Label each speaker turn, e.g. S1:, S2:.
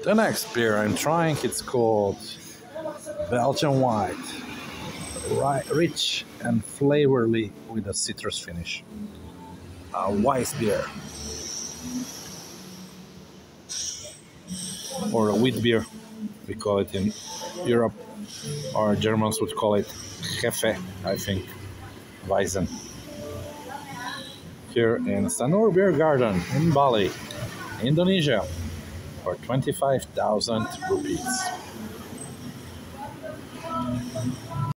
S1: The next beer I'm trying, it's called Belgian White, rich and flavorly with a citrus finish. A Weiss beer, or a wheat beer, we call it in Europe, or Germans would call it Jefe, I think, Weizen. Here in Sanur Beer Garden in Bali, Indonesia, for 25,000 rupees.